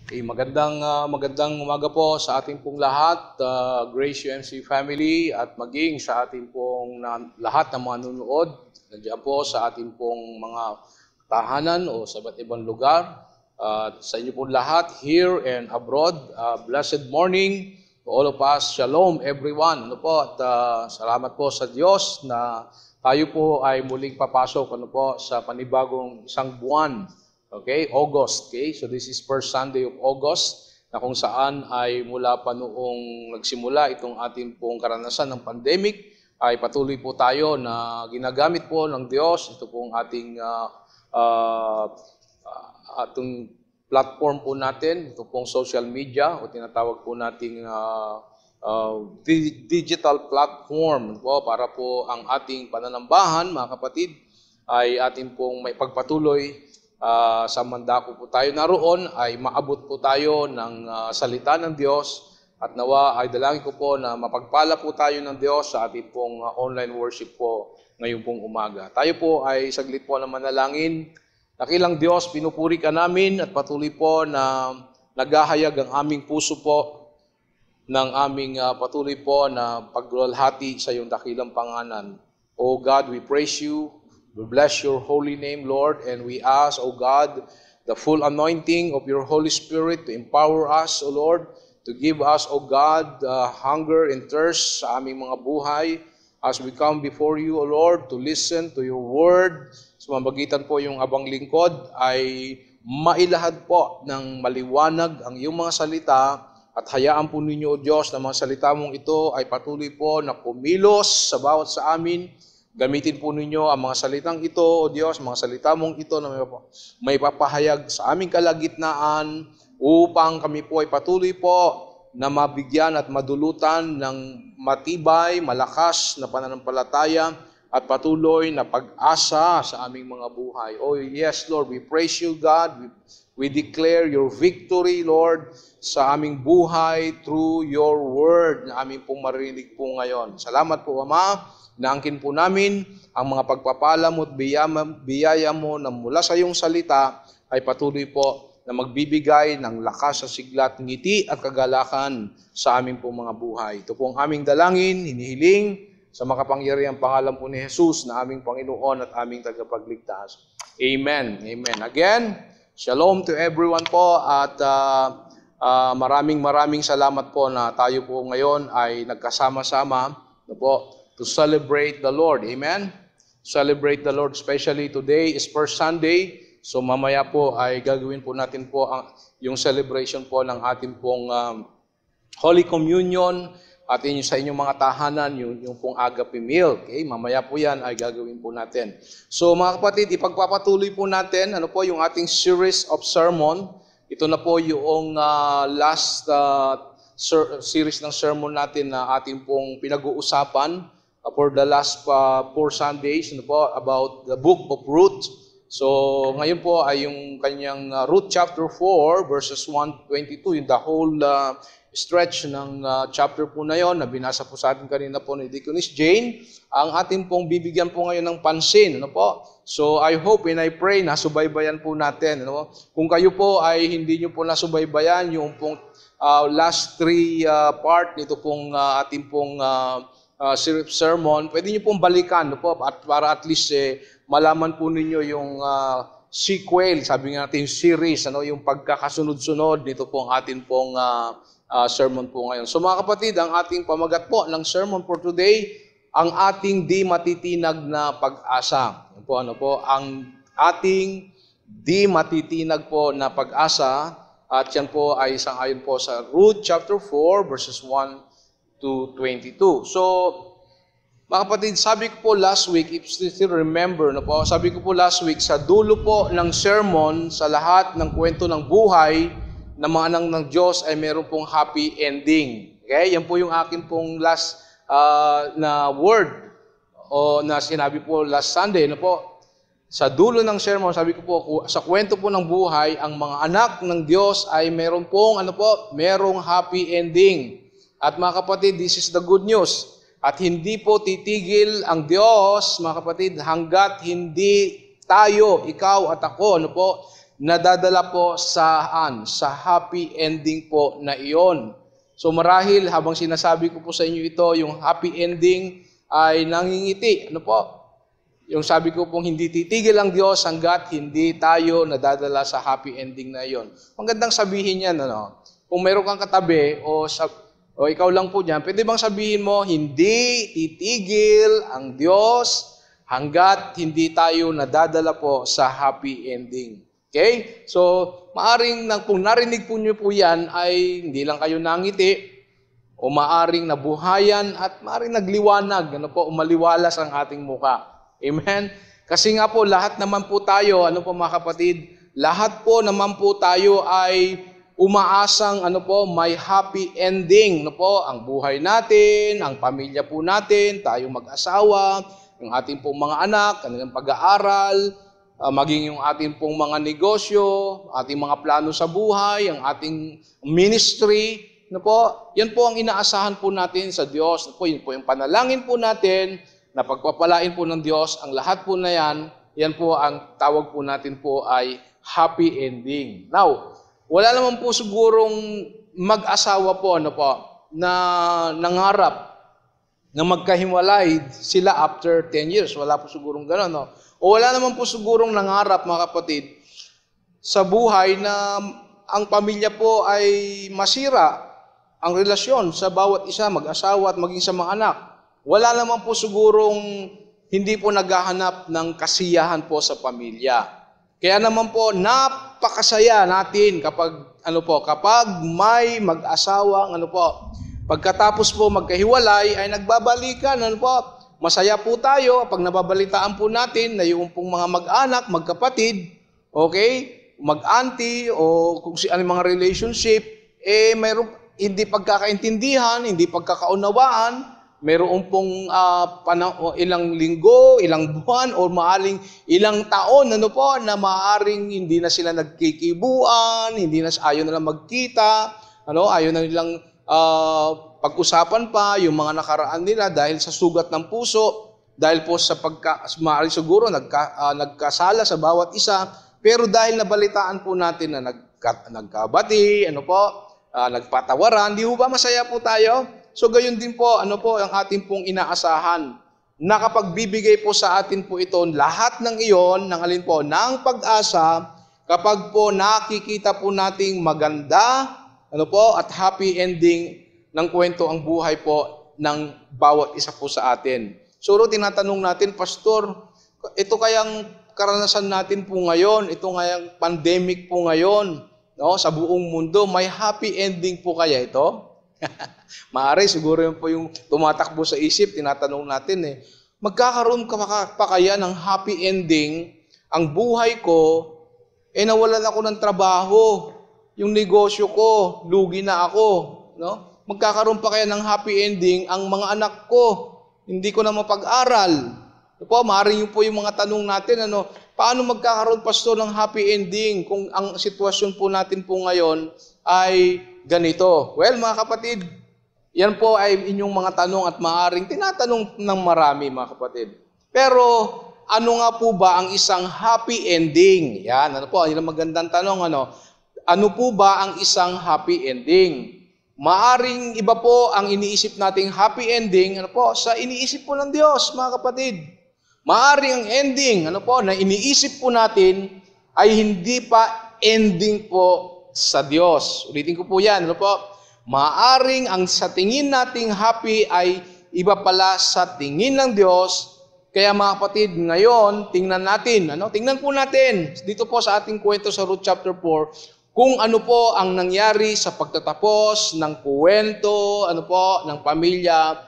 Magandang umaga po sa ating pong lahat, Grace UMC family at maging sa ating pong lahat ng mga nanonood. Nandiyan po sa ating pong mga tahanan o sa iba't ibang lugar. Sa inyo pong lahat here and abroad, blessed morning to all of us. Shalom everyone. Salamat po sa Diyos na tayo po ay muling papasok sa panibagong isang buwan. Okay, August. Okay, so this is first Sunday of August na kung saan ay mula pa noong nagsimula itong ating pong karanasan ng pandemic ay patuloy po tayo na ginagamit po ng Diyos ito pong ating platform po natin, ito pong social media o tinatawag po nating digital platform po para po ang ating pananambahan mga kapatid ay ating pong may pagpatuloy sa mandako po tayo naroon ay maabot po tayo ng salita ng Diyos at nawa ay dalangin ko po na mapagpala po tayo ng Diyos sa ating pong online worship po ngayong pong umaga. Tayo po ay saglit po na manalangin. Dakilang Diyos, pinupuri ka namin at patuloy po na naghahayag ang aming puso po ng aming patuloy po na pagluwalhati sa iyong dakilang pangalan. O God, we praise you. We bless your holy name, Lord, and we ask, O God, the full anointing of your Holy Spirit to empower us, O Lord, to give us, O God, hunger and thirst sa aming mga buhay as we come before you, O Lord, to listen to your word. Sa mamagitan po yung abang lingkod ay mailahad po ng maliwanag ang iyong mga salita at hayaan po ninyo, O Diyos, na mga salita mong ito ay patuloy po na kumilos sa bawat sa amin. Gamitin po ninyo ang mga salitang ito, O Diyos, mga salita mong ito na may papahayag sa aming kalagitnaan upang kami po ay patuloy po na mabigyan at madulutan ng matibay, malakas na pananampalataya at patuloy na pag-asa sa aming mga buhay. Oh yes, Lord, we praise you, God. We declare your victory, Lord, sa aming buhay through your word na aming pong marinig po ngayon. Salamat po, Ama. Naangkin po namin ang mga pagpapala mo at biyaya mo na mula sa iyong salita ay patuloy po na magbibigay ng lakas sa siglat, ngiti at kagalakan sa aming pong mga buhay. Ito po ang aming dalangin, hinihiling sa makapangyarihang pangalan po ni Jesus na aming Panginoon at aming tagapagligtas. Amen. Amen. Again, shalom to everyone po at maraming salamat po na tayo po ngayon ay nagkasama-sama to celebrate the Lord. Amen? Celebrate the Lord. Especially today is first Sunday. So mamaya po ay gagawin po natin po yung celebration po ng ating pong Holy Communion at sa inyong mga tahanan, yung pong agape meal. Okay? Mamaya po yan ay gagawin po natin. So mga kapatid, ipagpapatuloy po natin yung ating series of sermon. Ito na po yung last series ng sermon natin na ating pong pinag-uusapan for the last 4 Sundays about the book of Ruth. So ngayon po ay yung kanyang Ruth chapter 4 verses 1 to 22, yung the whole stretch ng chapter po na yon na binasa po sa atin kanina po ni Deaconess Jane. Ang ating pong bibigyan po ngayon ng pansin. So I hope and I pray na subaybayan po natin. Kung kayo po ay hindi nyo po nasubaybayan yung pong last 3 part nito pong ating pong sermon, pwede nyo pong balikan at para at least malaman po ninyo yung sequel, sabi nga natin series, yung pagkakasunod-sunod nito pong ating pong sermon po ngayon. So mga kapatid, ang ating pamagat po ng sermon for today, ang ating di matitinag na pag-asa. Ang ating di matitinag po na pag-asa, at yan po ay isang-ayon po sa Ruth chapter 4 verses 1 to 22. So, mga kapatid, sabi ko po last week, if you still remember, sabi ko po last week, sa dulo po ng sermon, sa lahat ng kwento ng buhay ng mga anak ng Diyos ay meron pong happy ending. Okay? Yan po yung akin pong last na word o na sinabi po last Sunday. Sa dulo ng sermon, sabi ko po, sa kwento po ng buhay, ang mga anak ng Diyos ay meron pong merong happy ending. At mga kapatid, this is the good news. At hindi po titigil ang Diyos, mga kapatid, hanggat hindi tayo, ikaw at ako, nadadala po saan? Sa happy ending po na iyon. So marahil habang sinasabi ko po sa inyo ito, yung happy ending ay nangingiti. Ano po? Yung sabi ko pong hindi titigil ang Diyos hanggat hindi tayo nadadala sa happy ending na iyon. Magandang sabihin yan, ano? Kung meron kang katabi o ikaw lang po dyan, pwede bang sabihin mo, hindi titigil ang Diyos hanggat hindi tayo nadadala po sa happy ending. Okay? So, maaring kung narinig po niyo po yan, ay hindi lang kayo nangiti, o maaring nabuhayan, at maaring nagliwanag, umaliwalas ang ating muka. Amen? Kasi nga po, lahat naman po tayo, mga kapatid, lahat po naman po tayo ay umaasang may happy ending. Ang buhay natin, ang pamilya po natin, tayong mag-asawa, yung ating pong mga anak, kanilang pag-aaral, maging yung ating pong mga negosyo, ating mga plano sa buhay, ang ating ministry. Yan po ang inaasahan po natin sa Diyos. Yun po yung panalangin po natin, na pagpapalain po ng Diyos, ang lahat po na yan po ang tawag po natin po ay happy ending. Now, wala naman po sigurong mag-asawa po, na nangarap na magkahiwalay sila after 10 years. Wala po sigurong gano'n, no? O wala naman po sigurong nangarap, mga kapatid, sa buhay na ang pamilya po ay masira ang relasyon sa bawat isa, mag-asawa at maging sa mga anak. Wala naman po sigurong hindi po naghahanap ng kasiyahan po sa pamilya. Kaya naman po, napakasaya natin kapag may mag-asawang pagkatapos po magkahiwalay ay nagbabalikan, masaya po tayo pag nababalitaan po natin na yung pong mga mag-anak, magkapatid, mag-auntie o kung si mga relationship, mayroong hindi pagkakaintindihan, hindi pagkakaunawaan, mayroon pong ilang linggo, ilang buwan, o maaring ilang taon, na maaring hindi na sila nagkikibuan, hindi na ayaw na lang magkita, ayaw na nilang pag-usapan pa yung mga nakaraan nila dahil sa sugat ng puso, dahil po sa maaring siguro nagkasala sa bawat isa, pero dahil nabalitaan po natin na nagkabati, nagpatawaran, di ba masaya po tayo? So gayon din po, ang ating pong inaasahan, na kapag bibigay po sa atin po ito, lahat ng iyon, ng pag-asa, kapag po nakikita po nating maganda, at happy ending ng kwento ang buhay po ng bawat isa po sa atin. So, tinatanong natin, Pastor, ito kayang karanasan natin po ngayon, ito kayang pandemic po ngayon, sa buong mundo, may happy ending po kaya ito? Maaari, siguro yun po yung tumatakbo sa isip, tinatanong natin magkakaroon pa kaya ng happy ending ang buhay ko, nawalan ako ng trabaho, yung negosyo ko, lugi na ako, Magkakaroon pa kaya ng happy ending ang mga anak ko, hindi ko na mapag-aral. Maaaring yun po yung mga tanong natin, paano magkakaroon, Pastor, ng happy ending kung ang sitwasyon po natin po ngayon ay ganito? Well, mga kapatid, yan po ay inyong mga tanong at maaaring tinatanong ng marami, mga kapatid. Pero, ano nga po ba ang isang happy ending? Yan, yun ang magandang tanong, Ano po ba ang isang happy ending? Maaring iba po ang iniisip nating happy ending, sa iniisip po ng Diyos, mga kapatid. Maaring ang ending, na iniisip po natin ay hindi pa ending po sa Diyos. Ulitin ko po yan, Maaring ang sa tingin nating happy ay iba pala sa tingin ng Diyos. Kaya mga kapatid, ngayon, tingnan natin, tingnan po natin, dito po sa ating kwento sa Ruth chapter 4, kung ano po ang nangyari sa pagtatapos ng kwento, ng pamilya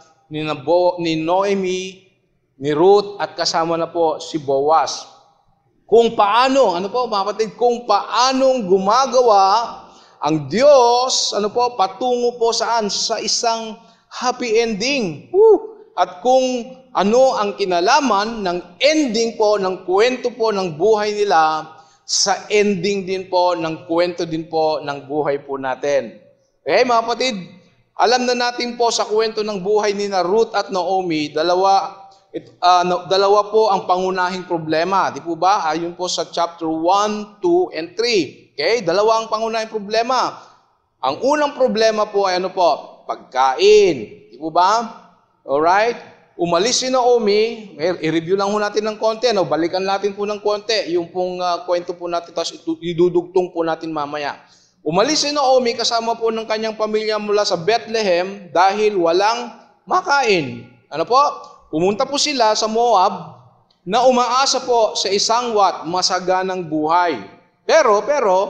ni Noemi, ni Ruth, at kasama na po si Boaz. Kung paano, mga kapatid, kung paanong gumagawa ang Diyos, patungo po saan? Sa isang happy ending. At kung ano ang kinalaman ng ending po, ng kwento po ng buhay nila, sa ending din po, ng kwento din po ng buhay po natin. Okay, mga kapatid, alam na natin po sa kwento ng buhay ni Ruth at Naomi, Dalawa po ang pangunahing problema. Di po ba? Ayon po sa chapter 1, 2, and 3. Okay? Dalawa ang pangunahing problema. Ang unang problema po ay ano po? Pagkain. Di po ba? Alright? Umalis si Naomi. I-review lang po natin ng konti. Balikan natin po ng konti. Yung pong kwento po natin. Tapos idudugtong po natin mamaya. Umalis si Naomi kasama po ng kanyang pamilya mula sa Bethlehem dahil walang makain. Ano po? Pumunta po sila sa Moab na umaasa po sa isang masaganang buhay. Pero,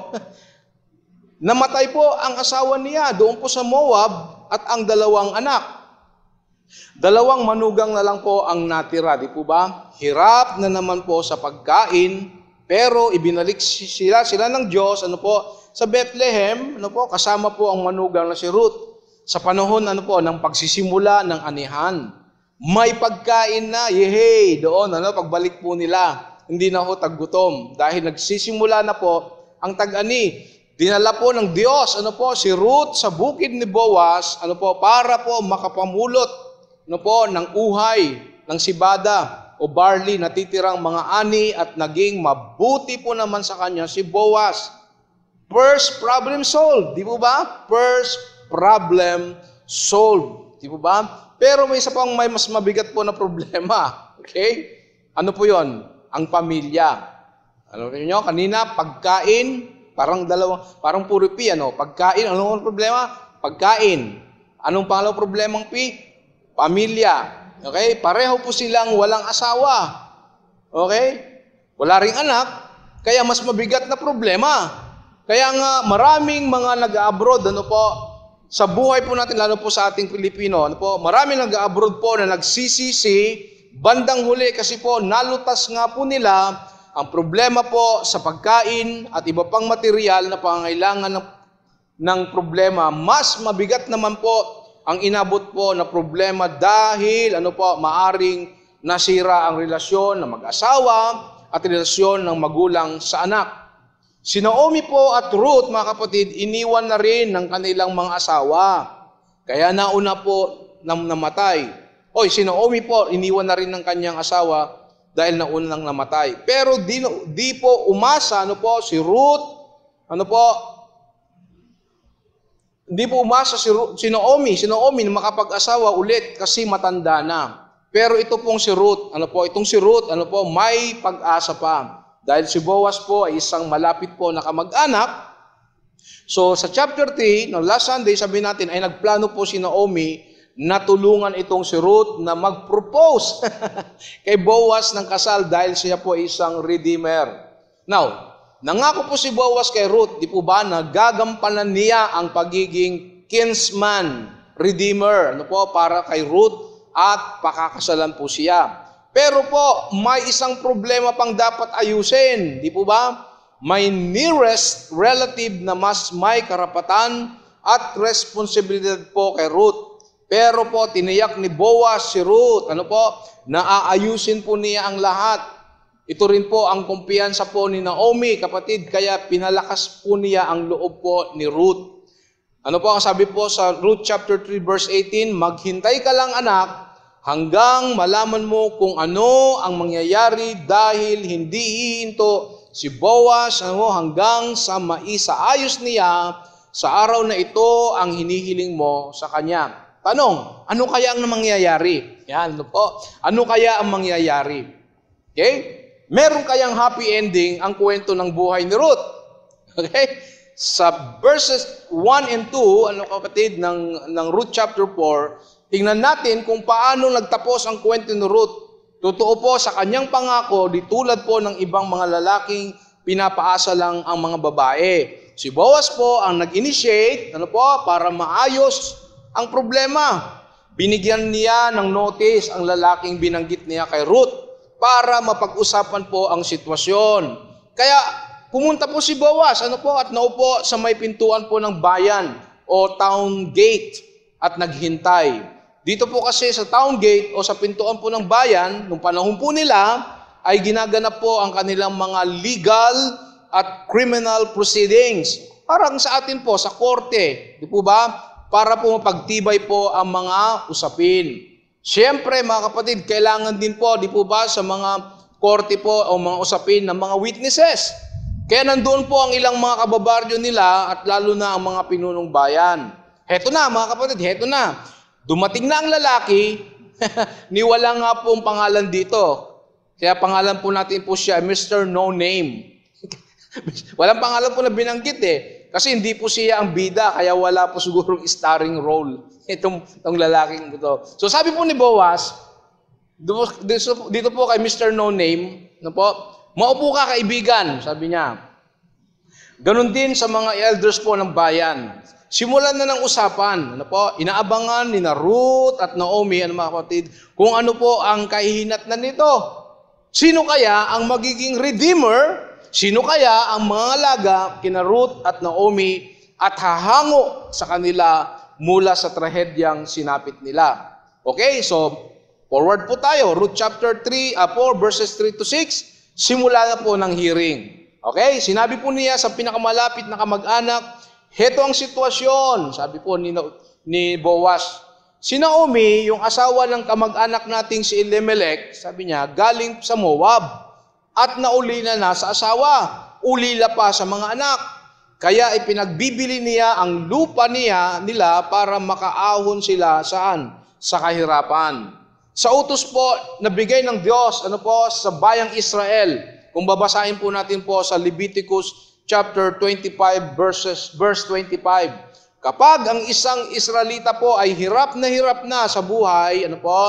namatay po ang asawa niya doon po sa Moab at ang dalawang anak. Dalawang manugang na lang po ang natira, di po ba? Hirap na naman po sa pagkain, pero ibinalik sila ng Diyos, sa Bethlehem, kasama po ang manugang na si Ruth. Sa panahon, ng pagsisimula ng anihan. May pagkain na, yehey, doon, pagbalik po nila. Hindi na ho taggutom. Dahil nagsisimula na po ang tag-ani. Dinala po ng Diyos, si Ruth sa bukid ni Boaz, para po makapamulot, ng uhay, ng sibada, o barley, natitirang mga ani, at naging mabuti po naman sa kanya si Boaz. First problem solved, di po ba? First problem solved, di po ba? Pero may isa pang may mas mabigat po na problema. Okay? Ano po yon? Ang pamilya. Ano niyo? Kanina, pagkain, parang puro P, Pagkain, anong problema? Pagkain. Anong pangalawang problemang P? Pamilya. Okay? Pareho po silang walang asawa. Okay? Wala ring anak, kaya mas mabigat na problema. Kaya nga, maraming mga nag-abroad, sa buhay po natin, lalo po sa ating Pilipino, marami nag-abroad po na nagsisisi, bandang huli kasi po nalutas nga po nila ang problema po sa pagkain at iba pang material na pangangailangan ng problema. Mas mabigat naman po ang inabot po na problema dahil maaring nasira ang relasyon ng mag-asawa at relasyon ng magulang sa anak. Si Naomi po at Ruth, mga kapatid, iniwan na rin ng kanilang mga asawa. Kaya nauna po namatay. Si Naomi po, iniwan na rin ng kanyang asawa dahil nauna nang namatay. Pero di po umasa, si Ruth, hindi po umasa si Naomi na makapag-asawa ulit kasi matanda na. Pero ito pong si Ruth, itong si Ruth, may pag-asa pa. Dahil si Boaz po ay isang malapit po na kamag-anak. So sa chapter 3, last Sunday, sabi natin, ay nagplano po si Naomi na tulungan itong si Ruth na mag-propose kay Boaz ng kasal dahil siya po ay isang redeemer. Now, nangako po si Boaz kay Ruth, di po ba, na gagampanan niya ang pagiging kinsman, redeemer, para kay Ruth at pakakasalan po siya. Pero po, may isang problema pang dapat ayusin. Di po ba? May nearest relative na mas may karapatan at responsibilidad po kay Ruth. Pero po, tiniyak ni Boaz si Ruth, na aayusin po niya ang lahat. Ito rin po ang kumpiyansa po ni Naomi, kapatid, kaya pinalakas po niya ang loob po ni Ruth. Ano po ang sabi po sa Ruth chapter 3 verse 18, maghintay ka lang anak, hanggang malaman mo kung ano ang mangyayari dahil hindi hihinto si Boaz hanggang sa maisaayos niya sa araw na ito ang hinihiling mo sa kanya. Tanong, ano kaya ang mangyayari? Yan, ano kaya ang mangyayari? Okay? Meron kayang happy ending ang kwento ng buhay ni Ruth? Okay? Sa verses 1 and 2, kapatid, ng Ruth chapter 4, tingnan natin kung paano nagtapos ang kwento ni Ruth. Totoo po sa kanyang pangako, di tulad po ng ibang mga lalaking pinapaasa lang ang mga babae. Si Boaz po ang nag-initiate, para maayos ang problema. Binigyan niya ng notice ang lalaking binanggit niya kay Ruth para mapag-usapan po ang sitwasyon. Kaya pumunta po si Boaz, at naupo sa may pintuan po ng bayan o town gate at naghintay. Dito po kasi sa town gate o sa pintuan po ng bayan, nung panahon po nila, ay ginaganap po ang kanilang mga legal at criminal proceedings. Parang sa atin po, sa korte, di po ba? Para po mapagtibay po ang mga usapin. Siyempre, mga kapatid, kailangan din po, di po ba, sa mga korte po o mga usapin ng mga witnesses. Kaya nandoon po ang ilang mga kababaryo nila at lalo na ang mga pinunong bayan. Heto na, mga kapatid, heto na. Dumating na ang lalaki, niwala nga po ang pangalan dito. Kaya pangalan po natin po siya, Mr. No Name. Walang pangalan po na binanggit Kasi hindi po siya ang bida, kaya wala po sigurong starring role itong lalaking ito. So sabi po ni Boaz, dito po kay Mr. No Name, maupo ka kaibigan, sabi niya. Ganon din sa mga elders po ng bayan. Simulan na ng usapan, inaabangan ni Ruth at Naomi, mga kapatid, kung ano po ang kahihinatnan nito. Sino kaya ang magiging redeemer? Sino kaya ang mga alaga kina Ruth at Naomi at hahango sa kanila mula sa trahedyang sinapit nila? Okay, so forward po tayo. Ruth chapter 4 verses 3 to 6. Simula na po ng hearing. Okay, sinabi po niya sa pinakamalapit na kamag-anak, heto ang sitwasyon, sabi po ni Boaz. Si Naomi, yung asawa ng kamag-anak nating si Elimelech, sabi niya, galing sa Moab. At naulila na sa asawa, ulila pa sa mga anak. Kaya ipinagbibili niya ang lupa nila para makaahon sila saan? Sa kahirapan. Sa utos po na bigay ng Diyos, sa bayang Israel. Kung babasahin po natin po sa Leviticus chapter 25 verse 25. Kapag ang isang Israelita po ay hirap na sa buhay,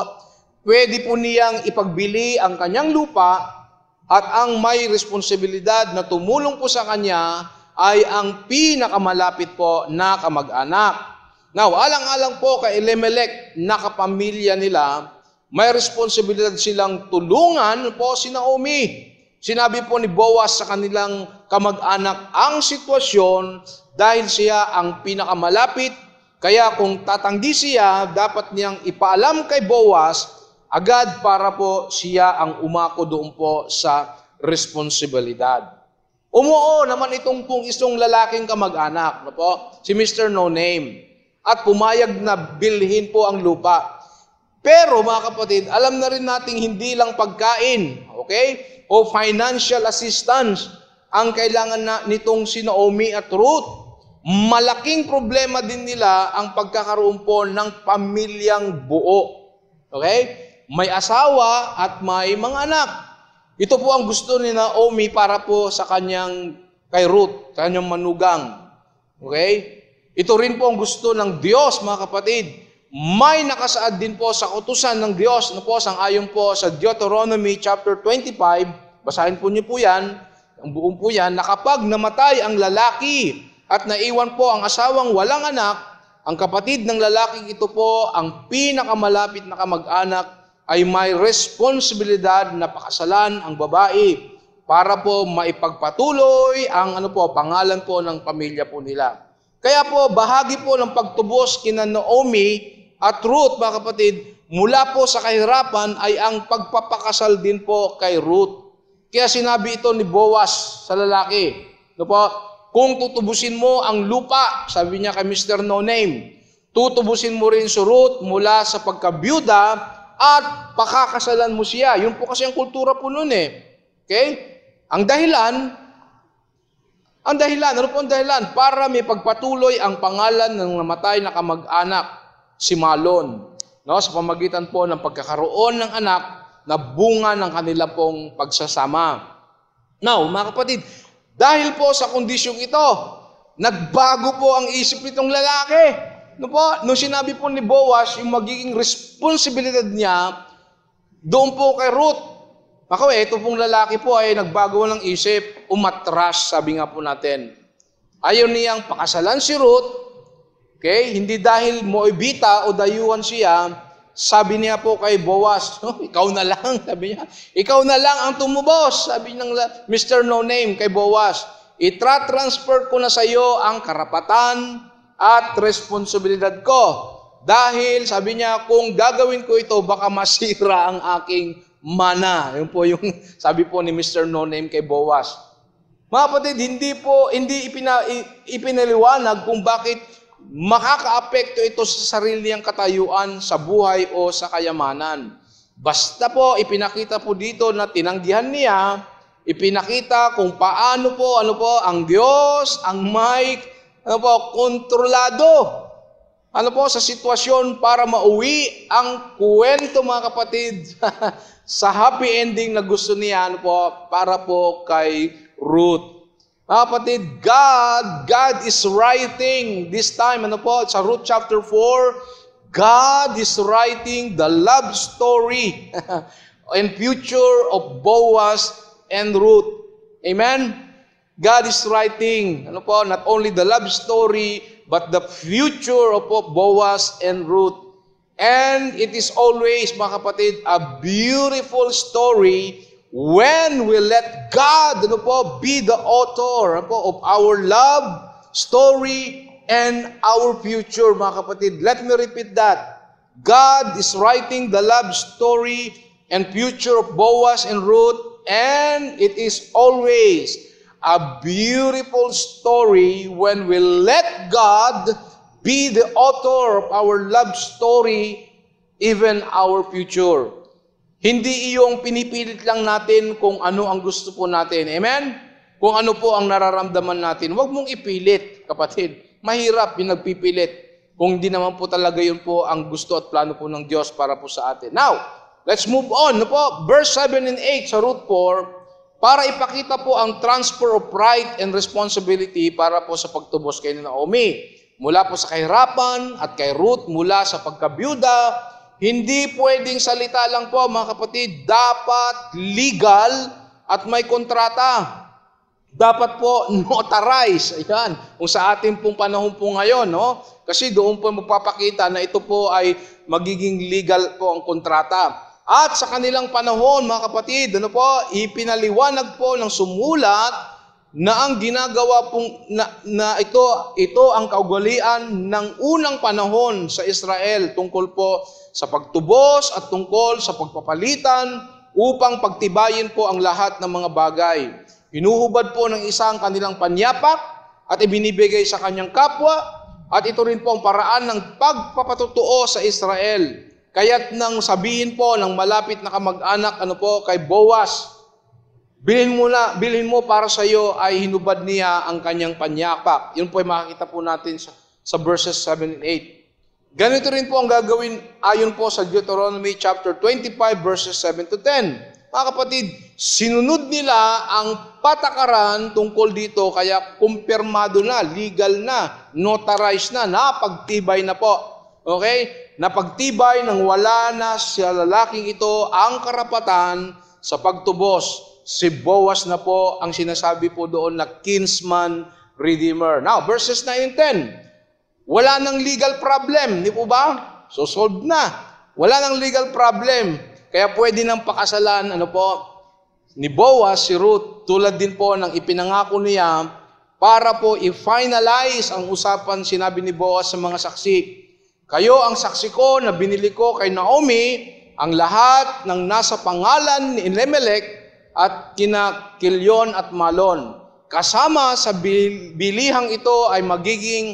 pwede po niyang ipagbili ang kanyang lupa. At ang may responsibilidad na tumulong po sa kanya ay ang pinakamalapit po na kamag-anak. Now, alang-alang po kay Elimelech na kapamilya nila, may responsibilidad silang tulungan po si Naomi. Sinabi po ni Boaz sa kanilang kamag-anak ang sitwasyon dahil siya ang pinakamalapit. Kaya kung tatanggi siya, dapat niyang ipaalam kay Boaz agad para po siya ang umako doon po sa responsibilidad. Umuo naman itong pong isang lalaking kamag-anak, si Mr. No Name, at pumayag na bilhin po ang lupa. Pero mga kapatid, alam na rin nating hindi lang pagkain, o financial assistance ang kailangan nitong si Naomi at Ruth. Malaking problema din nila ang pagkakaroon po ng pamilyang buo. May asawa at may mga anak. Ito po ang gusto ni Naomi para po sa kay Ruth, kanyang manugang. Ito rin po ang gusto ng Diyos, mga kapatid. May nakasaad din po sa utusan ng Diyos, sangayon po sa Deuteronomy chapter 25, basahin po niyo po yan, ang buong po yan, na kapag namatay ang lalaki at naiwan po ang asawang walang anak, ang kapatid ng lalaking ito po, ang pinakamalapit na kamag-anak, ay may responsibilidad na pakasalan ang babae para po maipagpatuloy ang pangalan po ng pamilya po nila. Kaya po, bahagi po ng pagtubos kina Naomi at Ruth, mga kapatid, mula po sa kahirapan ay ang pagpapakasal din po kay Ruth. Kaya sinabi ito ni Boaz sa lalaki, kung tutubusin mo ang lupa, sabi niya kay Mr. No Name, tutubusin mo rin si Ruth mula sa pagkabyuda at pakakasalan mo siya. Yun po kasi ang kultura po noon Ang dahilan, ano po ang dahilan? Para may pagpatuloy ang pangalan ng namatay na kamag-anak, si Malon. Sa pamagitan po ng pagkakaroon ng anak na bunga ng kanila pong pagsasama. Now, mga kapatid, dahil po sa kondisyong ito, nagbago po ang isip nitong lalaki. Nung sinabi po ni Boaz, yung magiging responsibilidad niya, doon po kay Ruth. Ito pong lalaki po ay nagbago ng isip, umatras, sabi nga po natin. Ayaw niyang pakasalan si Ruth, hindi dahil moibita o dayuhan siya, sabi niya po kay Boaz, ikaw na lang, sabi niya, ikaw na lang ang tumubos, sabi ng Mr. No Name kay Boaz. Itra-transfer ko na sa iyo ang karapatan at responsibilidad ko. Dahil, sabi niya, kung gagawin ko ito, baka masira ang aking mana. Yun po yung sabi po ni Mr. No Name kay Boaz. Mga kapatid, hindi ipinaliwanag kung bakit makakaapekto ito sa sarili niyang katayuan, sa buhay o sa kayamanan. Basta po, ipinakita po dito na tinanggihan niya, ipinakita kung paano po, ang Diyos, ang may, kontrolado. Sa sitwasyon para mauwi ang kwento, mga kapatid, sa happy ending na gusto niya, para po kay Ruth. Mga kapatid, God is writing this time, sa Ruth chapter 4, God is writing the love story and future of Boaz and Ruth. Amen? God is writing, not only the love story, but the future of Boaz and Ruth. And it is always, mga kapatid, a beautiful story when we let God, be the author of our love story and our future, mga kapatid. Let me repeat that. God is writing the love story and future of Boaz and Ruth, and it is always a beautiful story when we let God be the author of our love story, even our future. Hindi iyong pinipilit lang natin kung ano ang gusto po natin. Amen? Kung ano po ang nararamdaman natin. Huwag mong ipilit, kapatid. Mahirap yung nagpipilit. Kung hindi naman po talaga yun po ang gusto at plano po ng Diyos para po sa atin. Now, let's move on. Verse 7 and 8 sa Ruth 4, para ipakita po ang transfer of right and responsibility para po sa pagtubos kay Naomi. Mula po sa kahirapan at kay Ruth mula sa pagkabiyuda, hindi pwedeng salita lang po, mga kapatid. Dapat legal at may kontrata. Dapat po notarize. Ayan, kung sa ating pong panahon po ngayon, kasi doon po magpapakita na ito po ay magiging legal po ang kontrata. At sa kanilang panahon, mga kapatid, ipinaliwanag po ng sumulat na ang ginagawa pong na ito ang kaugalian ng unang panahon sa Israel tungkol po sa pagtubos at tungkol sa pagpapalitan upang pagtibayin po ang lahat ng mga bagay. Hinuhubad po ng isang kanilang panyapak at ibinibigay sa kanyang kapwa, at ito rin po ang paraan ng pagpapatutuo sa Israel. Kaya't nang sabihin po ng malapit na kamag-anak kay Boaz, bilhin mo para sa iyo, ay hinubad niya ang kanyang panyapak. Yun po ay makikita po natin sa verses 7 and 8. Ganito rin po ang gagawin ayon po sa Deuteronomy chapter 25 verses 7 to 10. Mga kapatid, sinunod nila ang patakaran tungkol dito, kaya kumpirmado na, legal na, notarized na, napagtibay na po. Okay? Napagtibay nang wala na sa lalaking ito ang karapatan sa pagtubos. Si Boaz na po ang sinasabi po doon na kinsman redeemer. Now, verses 9 and 10. Wala nang legal problem, di po ba? So, solved na. Wala nang legal problem. Kaya pwede nang pakasalan, ni Boaz, si Ruth, tulad din po ng ipinangako niya para po i-finalize ang usapan, sinabi ni Boaz sa mga saksi. Kayo ang saksi ko na binili ko kay Naomi ang lahat ng nasa pangalan ni Elimelech at kina Kilyon at Malon. Kasama sa bilihang ito ay magiging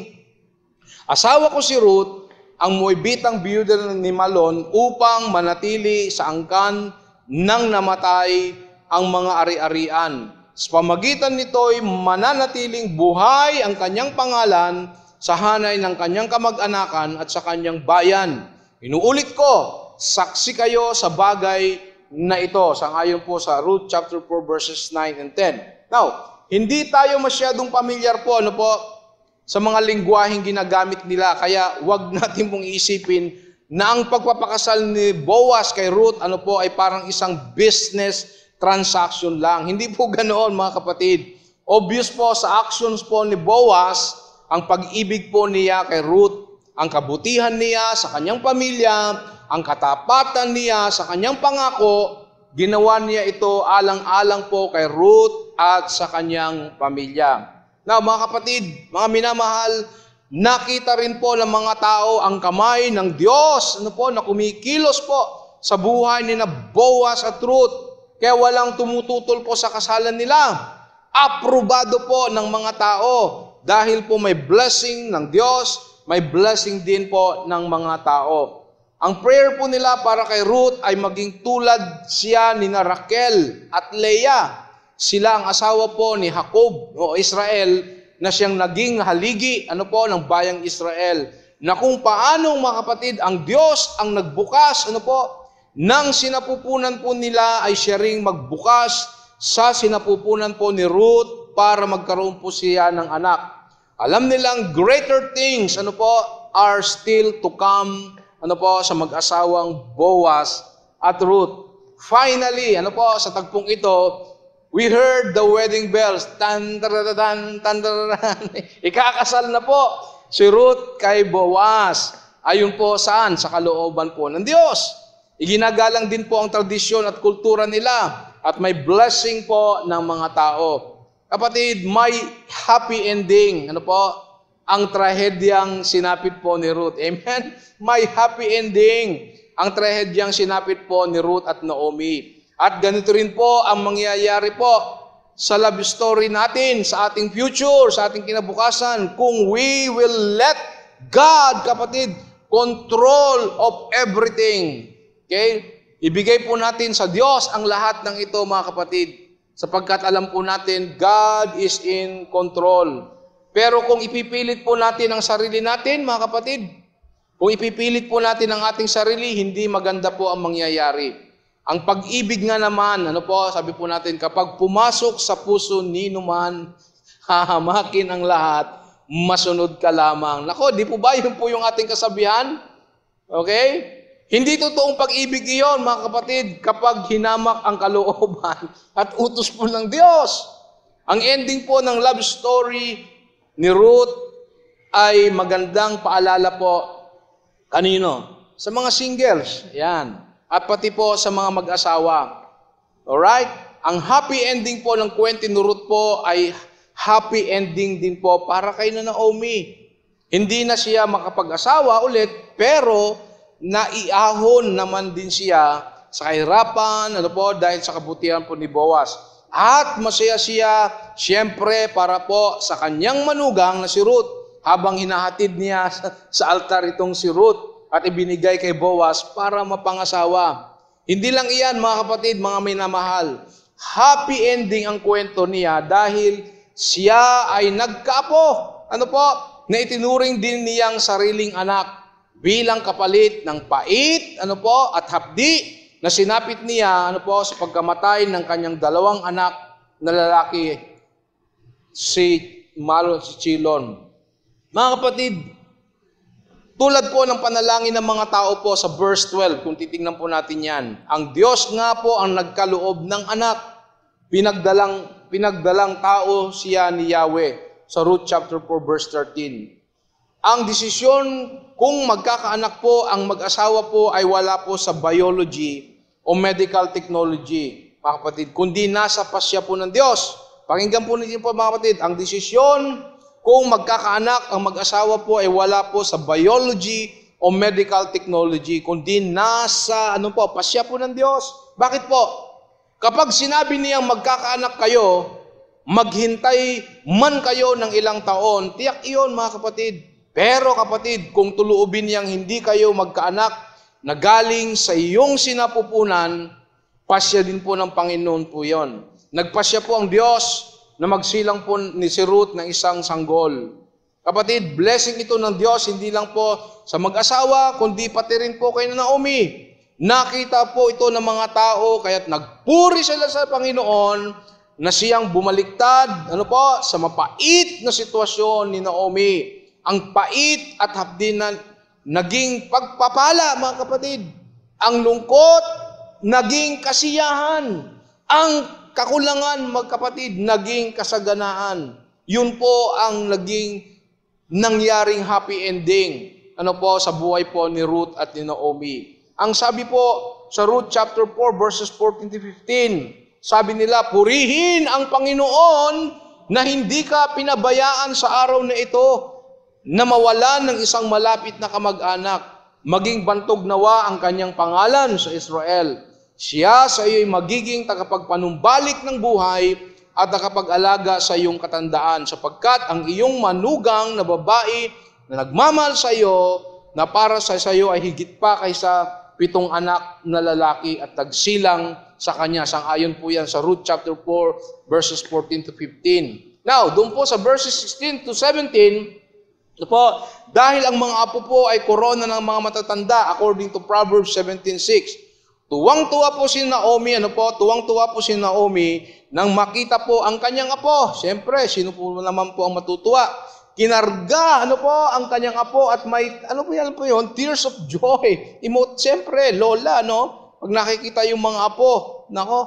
asawa ko si Ruth, ang Moabitang biyuda ni Malon, upang manatili sa angkan ng namatay ang mga ari-arian. Sa pamagitan nito'y mananatiling buhay ang kanyang pangalan sa hanay ng kanyang kamag-anakan at sa kanyang bayan. Inuulit ko, saksi kayo sa bagay na ito. Sangayon po sa Ruth chapter 4 verses 9 and 10. Now, hindi tayo masyadong pamilyar po, sa mga lingwaheng ginagamit nila, kaya wag natin pong iisipin na ang pagpapakasal ni Boaz kay Ruth, ay parang isang business transaction lang. Hindi po ganoon, mga kapatid. Obvious po sa actions po ni Boaz, ang pag-ibig po niya kay Ruth, ang kabutihan niya sa kanyang pamilya, ang katapatan niya sa kanyang pangako, ginawa niya ito alang-alang po kay Ruth at sa kanyang pamilya. Now, mga kapatid, mga minamahal, nakita rin po ng mga tao ang kamay ng Diyos, na kumikilos po sa buhay ni Boaz at Ruth. Kaya walang tumututol po sa kasalan nila. Aprobado po ng mga tao. Dahil po may blessing ng Diyos, may blessing din po ng mga tao. Ang prayer po nila para kay Ruth ay maging tulad siya ni Raquel at Leah. Sila ang asawa po ni Jacob o Israel na siyang naging haligi ng bayang Israel. Na kung paano mga kapatid ang Diyos ang nagbukas ng sinapupunan po nila ay siya ring magbukas sa sinapupunan po ni Ruth para magkaroon po siya ng anak. Alam nilang greater things are still to come sa mag-asawang Boaz at Ruth. Finally, sa tagpong ito, we heard the wedding bells. Tan-taradan, tan-taradan. Ikakasal na po si Ruth kay Boaz. Ayon po saan? Sa kalooban po ng Diyos. Iginagalang din po ang tradisyon at kultura nila at may blessing po ng mga tao. Kapatid, may happy ending. Ang trahedyang sinapit po ni Ruth. Amen? May happy ending. Ang trahedyang sinapit po ni Ruth at Naomi. At ganito rin po ang mangyayari po sa love story natin, sa ating future, sa ating kinabukasan, kung we will let God, kapatid, control of everything. Okay? Ibigay po natin sa Diyos ang lahat ng ito, mga kapatid, sapagkat alam po natin, God is in control. Pero kung ipipilit po natin ang sarili natin, mga kapatid, kung ipipilit po natin ang ating sarili, hindi maganda po ang mangyayari. Ang pag-ibig nga naman, sabi po natin, kapag pumasok sa puso nino man, hahamakin ang lahat, masunod ka lamang. Nako, di po ba yun po yung ating kasabihan? Okay? Hindi totoong pag-ibig iyon, mga kapatid, kapag hinamak ang kalooban at utos po ng Diyos. Ang ending po ng love story ni Ruth ay magandang paalala po kanino? Sa mga singles. Yan. At pati po sa mga mag-asawa. Alright? Ang happy ending po ng kwento ni Ruth po ay happy ending din po para kay Naomi. Hindi na siya makapag-asawa ulit, pero naiahon naman din siya sa kahirapan, dahil sa kabutihan po ni Boaz. At masaya siya, siyempre, para po sa kanyang manugang na si Ruth, habang hinahatid niya sa altar itong si Ruth at ibinigay kay Boaz para mapangasawa. Hindi lang iyan, mga kapatid, mga minamahal. Happy ending ang kwento niya dahil siya ay nagkaapo. Na itinuring din niyang sariling anak bilang kapalit ng pait, at hapdi na sinapit niya, sa pagkamatay ng kanyang dalawang anak na lalaki, si Malon, si Chilon. Mga kapatid, tulad po ng panalangin ng mga tao po sa verse 12, kung titingnan po natin yan, ang Diyos nga po ang nagkaloob ng anak, pinagdalang tao siya ni Yahweh, sa Ruth chapter 4, verse 13. Ang desisyon kung magkakaanak po ang mag-asawa po ay wala po sa biology o medical technology, mga kapatid, kundi nasa pasya po ng Diyos. Pakinggan po ninyo po, mga kapatid, ang desisyon kung magkakaanak ang mag-asawa po ay wala po sa biology o medical technology, kundi nasa pasya po ng Diyos. Bakit po? Kapag sinabi niyang magkakaanak kayo, maghintay man kayo ng ilang taon, tiyak iyon, mga kapatid. Pero kapatid, kung tuluubin niyang hindi kayo magkaanak na galing sa iyong sinapupunan, pasya din po ng Panginoon po yon. Nagpasya po ang Diyos na magsilang po ni si Ruth ng isang sanggol. Kapatid, blessing ito ng Diyos, hindi lang po sa mag-asawa, kundi pati rin po kay Naomi. Nakita po ito ng mga tao, kaya't nagpuri sila sa Panginoon na siyang bumaliktad, sa mapait na sitwasyon ni Naomi. Ang pait at hapdi na naging pagpapala, mga kapatid. Ang lungkot, naging kasiyahan. Ang kakulangan, mga kapatid, naging kasaganaan. Yun po ang naging nangyaring happy ending sa buhay po ni Ruth at ni Naomi. Ang sabi po sa Ruth chapter 4 verses 14 to 15, sabi nila, purihin ang Panginoon na hindi ka pinabayaan sa araw na ito na mawalan ng isang malapit na kamag-anak. Maging bantog nawa ang kanyang pangalan sa Israel. Siya sa iyo'y magiging tagapagpanumbalik ng buhay at nakapag-alaga sa iyong katandaan, sapagkat ang iyong manugang na babae na nagmamahal sa iyo, na para sa iyo ay higit pa kaysa 7 anak na lalaki at tagsilang sa kanya. Sang-ayon po yan sa Ruth chapter 4, verses 14 to 15. Now, doon po sa verses 16 to 17, po, dahil ang mga apo po ay korona ng mga matatanda according to Proverbs 17:6. Tuwang-tuwa po si Naomi, tuwang-tuwa po si Naomi nang makita po ang kanyang apo. Siyempre, sino po naman po ang matutuwa? Kinarga, ang kanyang apo at may, tears of joy. Siyempre, lola, pag nakikita yung mga apo,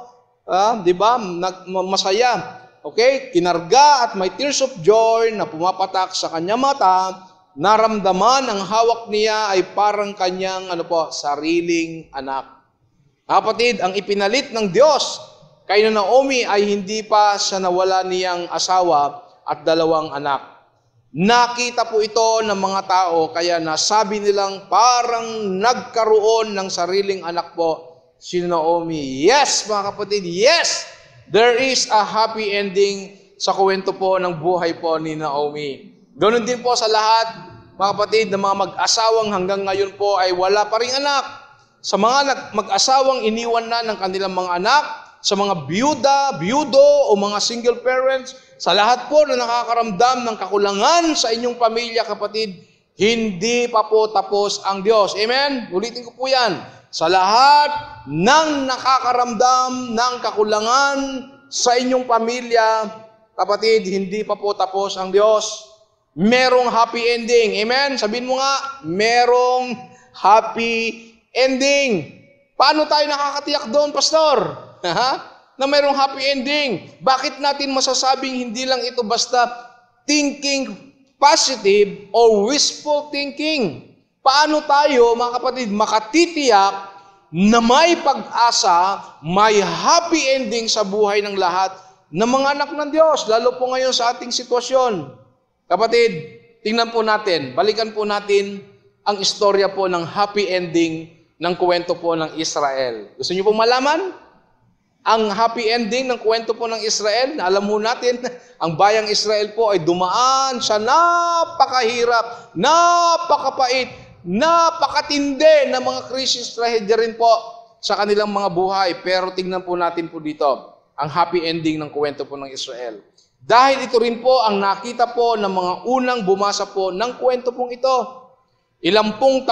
di ba, masaya. Okay? Kinarga at may tears of joy na pumapatak sa kanyang mata, naramdaman ang hawak niya ay parang kanyang, sariling anak. Kapatid, ang ipinalit ng Diyos kay Naomi ay hindi pa sa nawala niyang asawa at 2 anak. Nakita po ito ng mga tao, kaya nasabi nilang parang nagkaroon ng sariling anak po si Naomi. Yes, mga kapatid, yes! There is a happy ending sa kwento po ng buhay po ni Naomi. Ganoon din po sa lahat, mga kapatid, ng mga mag-asawang hanggang ngayon po ay wala pa ring anak. Sa mga mag-asawang iniwan na ng kanilang mga anak, sa mga biyudo o mga single parents, sa lahat po na nakakaramdam ng kakulangan sa inyong pamilya, kapatid, hindi pa po tapos ang Diyos. Amen? Ulitin ko po yan. Sa lahat ng nakakaramdam ng kakulangan sa inyong pamilya, kapatid, hindi pa po tapos ang Diyos. Merong happy ending. Amen? Sabihin mo nga, merong happy ending. Paano tayo nakakatiyak doon, Pastor? Na mayroong happy ending. Bakit natin masasabing hindi lang ito basta thinking positive or wishful thinking? Paano tayo, mga kapatid, makatitiyak na may pag-asa, may happy ending sa buhay ng lahat ng mga anak ng Diyos, lalo po ngayon sa ating sitwasyon? Kapatid, tingnan po natin, balikan po natin ang istorya po ng happy ending ng kwento po ng Israel. Gusto niyo pong malaman? Ang happy ending ng kwento po ng Israel, na alam mo natin, ang bayang Israel po ay dumaan sa napakahirap, napakapait, napakatindi na mga crisis tragedy rin po sa kanilang mga buhay. Pero tingnan po natin po dito, ang happy ending ng kwento po ng Israel. Dahil ito rin po ang nakita po ng mga unang bumasa po ng kwento pong ito. Ilampung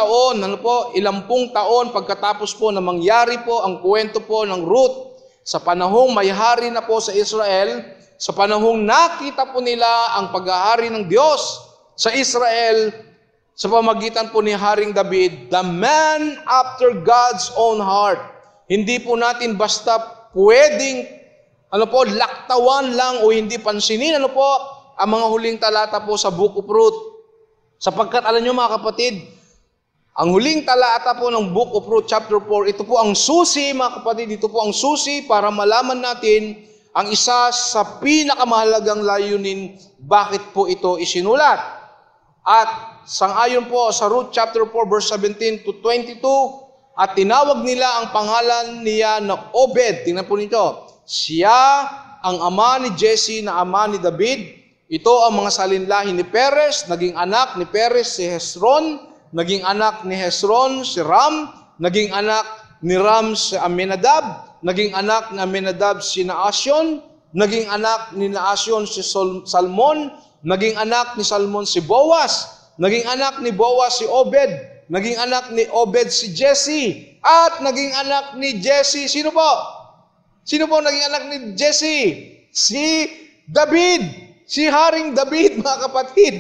taon pagkatapos po na mangyari po ang kwento po ng Ruth, sa panahong may hari na po sa Israel, sa panahong nakita po nila ang paghahari ng Diyos sa Israel, sa pamagitan po ni Haring David, the man after God's own heart. Hindi po natin basta pwedeng, laktawan lang o hindi pansinin, ang mga huling talata po sa Book of Ruth. Sapagkat alam nyo, mga kapatid, ang huling talata po ng Book of Ruth chapter 4, ito po ang susi, mga kapatid, ito po ang susi para malaman natin ang isa sa pinakamahalagang layunin bakit po ito isinulat. At sang-ayon po sa Ruth chapter 4 verse 17 to 22, at tinawag nila ang pangalan niya na Obed. Tingnan po nito. Siya ang ama ni Jesse na ama ni David. Ito ang mga salinlahi ni Perez, naging anak ni Perez si Hezron, naging anak ni Hezron si Ram, naging anak ni Ram si Aminadab, naging anak ni Aminadab si Naasyon, naging anak ni Naasyon si Salmon, naging anak ni Salmon si Boaz, naging anak ni Boaz si Obed, naging anak ni Obed si Jesse, at naging anak ni Jesse, sino po? Sino po naging anak ni Jesse? Si David, si Haring David, mga kapatid.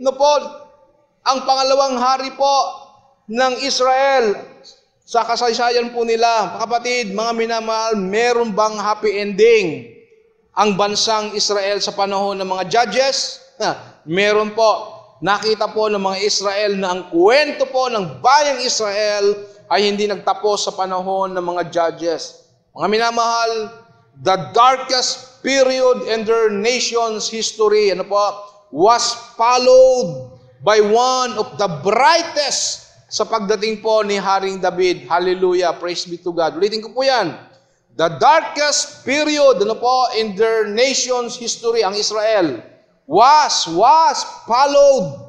Ang pangalawang hari po ng Israel sa kasaysayan po nila. Kapatid, mga minamahal, meron bang happy ending ang bansang Israel sa panahon ng mga judges? Meron po. Nakita po ng mga Israel na ang kwento po ng bayang Israel ay hindi nagtapos sa panahon ng mga judges. Mga minamahal, the darkest period in their nation's history, was followed by one of the brightest sa pagdating po ni Haring David. Hallelujah. Praise be to God. Ulitin ko po yan. The darkest period in their nation's history, ang Israel, was followed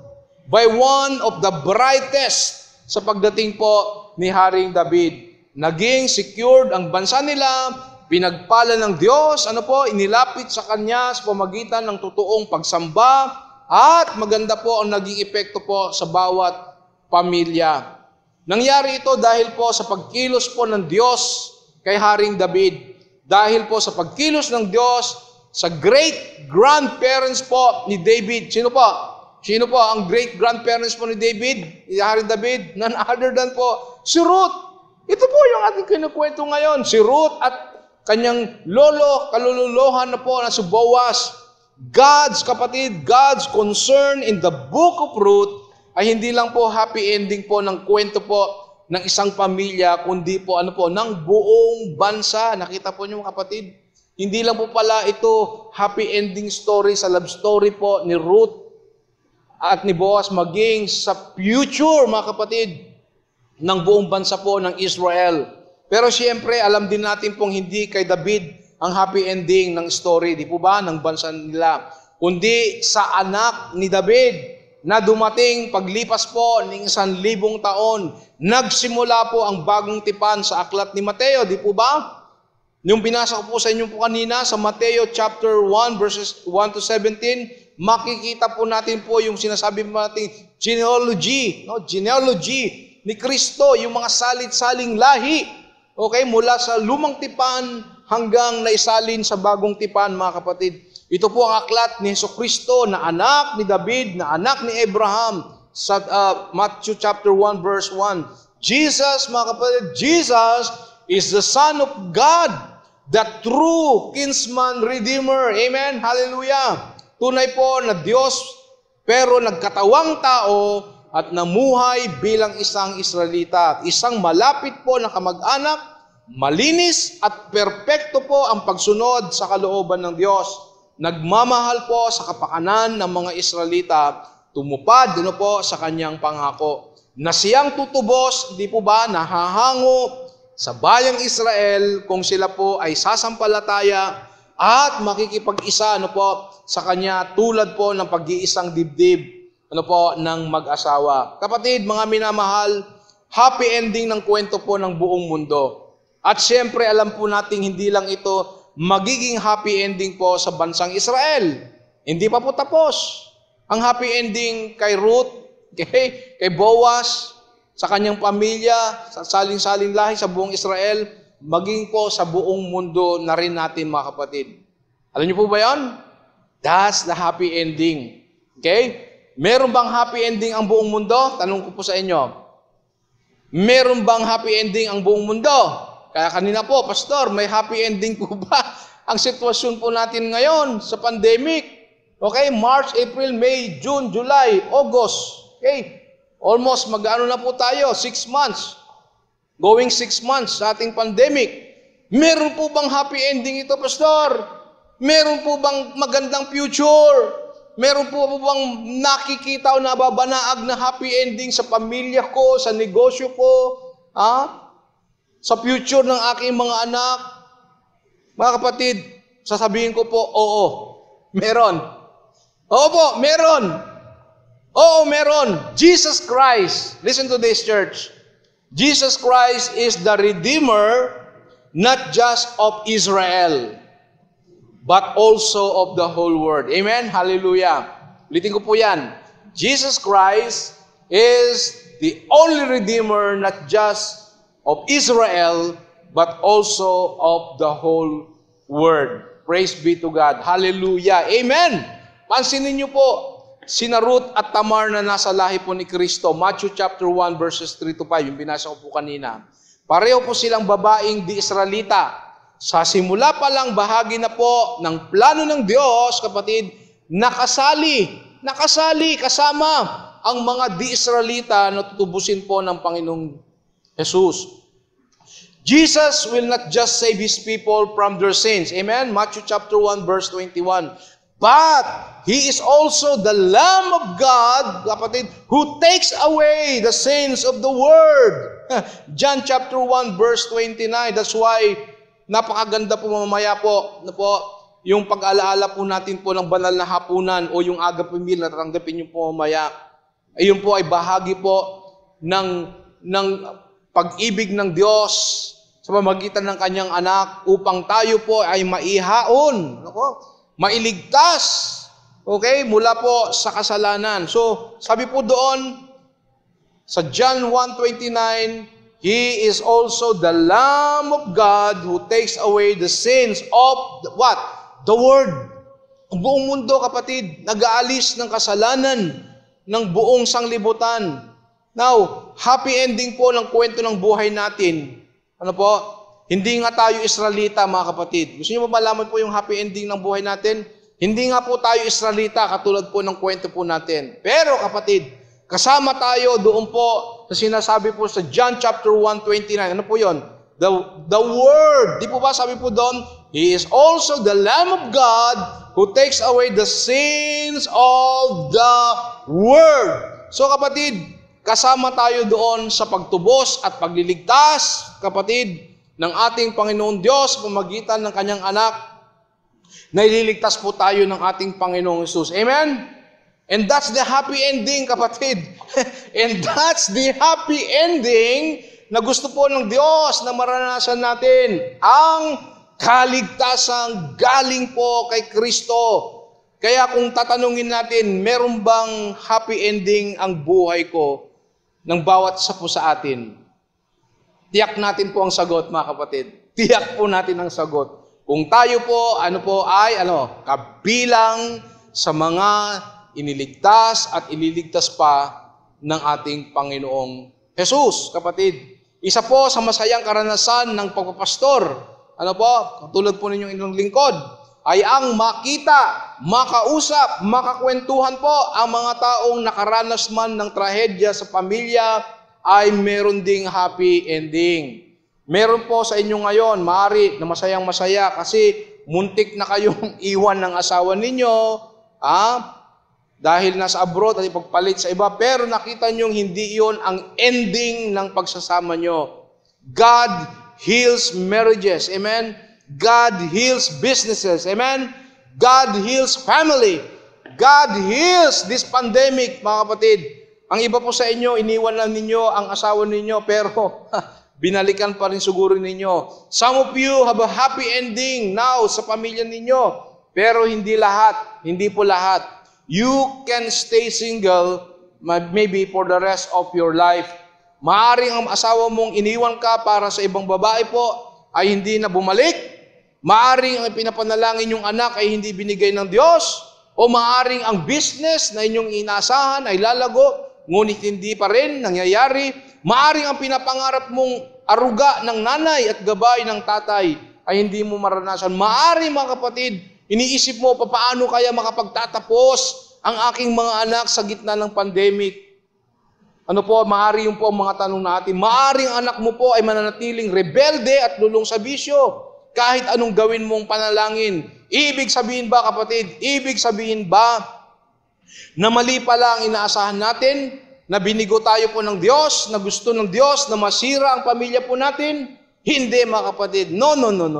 by one of the brightest sa pagdating po ni Haring David. Naging secured ang bansa nila, pinagpala ng Diyos, inilapit sa Kanya sa pamagitan ng totoong pagsamba, at maganda po ang naging epekto po sa bawat pamilya. Nangyari ito dahil po sa pagkilos po ng Diyos kay Haring David. Dahil po sa pagkilos ng Diyos sa great-grandparents po ni David. Sino po? Sino po ang great-grandparents po ni David? Ni Haring David? None other than po si Ruth. Ito po yung ating kinukwento ngayon. Si Ruth at kanyang lolo, kalululohan na po na si Boaz. God's concern in the book of Ruth ay hindi lang po happy ending po ng kwento po ng isang pamilya, kundi po ng buong bansa. Nakita po niyo mga kapatid? Hindi lang po pala ito happy ending story sa love story po ni Ruth at ni Boaz, maging sa future mga kapatid ng buong bansa po ng Israel. Pero siyempre, alam din natin pong hindi kay David ang happy ending ng story, di po ba, ng bansa nila, kundi sa anak ni David na dumating paglipas po ng 1,000 taon. Nagsimula po ang bagong tipan sa aklat ni Mateo, di po ba? Yung binasa ko po sa inyo po kanina sa Mateo chapter 1 verses 1 to 17, makikita po natin po yung sinasabi po natin genealogy ni Kristo, yung mga salit-saling lahi. Okay, mula sa lumang tipan hanggang naisalin sa bagong tipan, mga kapatid. Ito po ang aklat ni Jesucristo na anak ni David, na anak ni Abraham sa Matthew chapter 1 verse 1. Jesus, mga kapatid, Jesus is the Son of God, the true kinsman redeemer. Amen? Hallelujah! Tunay po na Diyos, pero nagkatawang tao at namuhay bilang isang Israelita. Isang malapit po na kamag-anak, malinis at perpekto po ang pagsunod sa kalooban ng Diyos. Nagmamahal po sa kapakanan ng mga Israelita, tumupad po sa kanyang pangako na siyang tutubos, di po ba, nahahango sa bayang Israel kung sila po ay sasampalataya at makikipag-isa sa kanya tulad po ng pag-iisang dibdib ng mag-asawa. Kapatid, mga minamahal, happy ending ng kwento po ng buong mundo. At siyempre, alam po natin hindi lang ito magiging happy ending po sa bansang Israel. Hindi pa po tapos. Ang happy ending kay Ruth, kay Boaz, sa kanyang pamilya, sa saling-saling lahi sa buong Israel, maging po sa buong mundo na rin natin, mga kapatid. Alam niyo po ba yan? That's the happy ending. Okay? Meron bang happy ending ang buong mundo? Tanong ko po sa inyo. Meron bang happy ending ang buong mundo? Kaya kanina po, Pastor, may happy ending po ba ang sitwasyon po natin ngayon sa pandemic? Okay, March, April, May, June, July, August. Okay, almost mag-ano na po tayo, 6 months. Going 6 months sa ating pandemic. Meron po bang happy ending ito, Pastor? Meron po bang magandang future? Meron po bang nakikita o nababanaag na happy ending sa pamilya ko, sa negosyo ko, sa future ng aking mga anak? Mga kapatid, sasabihin ko po, oo, meron. Oo po, meron. Oo, meron. Jesus Christ, listen to this, church. Jesus Christ is the Redeemer, not just of Israel, but also of the whole world. Amen? Hallelujah. Ulitin ko po yan. Jesus Christ is the only Redeemer, not just of Israel, but also of the whole world. Praise be to God. Hallelujah. Amen. Pansinin niyo po, sina Ruth at Tamar na nasa lahi po ni Kristo. Matthew chapter 1 verses 3 to 5, yung binasa ko po kanina. Pareho po silang babaeng di Israelita. Sa simula pa lang bahagi na po ng plano ng Diyos, kapatid, nakasali kasama ang mga di-Israelita na tutubusin po ng Panginoong Jesus. Jesus will not just save His people from their sins. Amen? Matthew chapter 1 verse 21. But He is also the Lamb of God, kapatid, who takes away the sins of the world. John chapter 1 verse 29. That's why napakaganda po mamaya po, yung pag-alaala po natin po ng banal na hapunan o yung agape meal na tatanggapin niyo po mamaya. Ayun po ay bahagi po ng pag-ibig ng Diyos sa pamamagitan ng kanyang anak upang tayo po ay maihaon, mailigtas, okay, mula po sa kasalanan. So, sabi po doon sa John 1:29, He is also the Lamb of God who takes away the sins of what? The world. Ang buong mundo, kapatid, nag-aalis ng kasalanan ng buong sanglibutan. Now, happy ending po ng kwento ng buhay natin. Ano po? Hindi nga tayo Israelita, mga kapatid. Gusto niyo ba malaman po yung happy ending ng buhay natin? Hindi nga po tayo Israelita, katulad po ng kwento po natin. Pero, kapatid, kasama tayo doon po sa sinasabi po sa John chapter 1:29. Ano po yon? The Word. Di po ba sabi po doon? He is also the Lamb of God who takes away the sins of the world. So kapatid, kasama tayo doon sa pagtubos at pagliligtas, kapatid, ng ating Panginoon Diyos pamagitan ng kanyang anak, na ililigtas po tayo ng ating Panginoong Jesus. Amen? And that's the happy ending, kapatid. And that's the happy ending na gusto po ng Diyos na maranasan natin. Ang kaligtasan galing po kay Kristo. Kaya kung tatanungin natin, meron bang happy ending ang buhay ko ng bawat isa po sa atin? Tiyak natin po ang sagot, mga kapatid. Tiyak po natin ang sagot. Kung tayo po, kabilang sa mga iniligtas at ililigtas pa ng ating Panginoong Jesus, kapatid. Isa po sa masayang karanasan ng pagpapastor, katulad po ninyong inyong lingkod, ay ang makita, makausap, makakwentuhan po ang mga taong nakaranas man ng trahedya sa pamilya ay meron ding happy ending. Meron po sa inyo ngayon, maaari na masayang masaya kasi muntik na kayong iwan ng asawa ninyo, dahil nasa abroad at ipagpalit sa iba, pero nakita nyo hindi iyon ang ending ng pagsasama nyo. God heals marriages. Amen? God heals businesses. Amen? God heals family. God heals this pandemic, mga kapatid. Ang iba po sa inyo, iniwan lang ninyo ang asawa ninyo, pero binalikan pa rin siguro ninyo. Some of you have a happy ending now sa pamilya ninyo, pero hindi lahat. Hindi po lahat. You can stay single maybe for the rest of your life. Maaring ang asawa mong iniwan ka para sa ibang babae po ay hindi na bumalik. Maaring ang pinapanalangin yung anak ay hindi binigay ng Diyos. O maaring ang business na inyong inaasahan ay lalago, ngunit hindi pa rin nangyayari. Maaring ang pinapangarap mong aruga ng nanay at gabay ng tatay ay hindi mo maranasan. Maaring, mga kapatid, iniisip mo, paano kaya makapagtatapos ang aking mga anak sa gitna ng pandemic? Maaari yung po ang mga tanong natin. Maaring anak mo po ay mananatiling rebelde at lulong sa bisyo kahit anong gawin mong panalangin. Ibig sabihin ba, kapatid, ibig sabihin ba na mali pala ang inaasahan natin, na binigo tayo po ng Diyos, na gusto ng Diyos na masira ang pamilya po natin? Hindi, mga kapatid. No.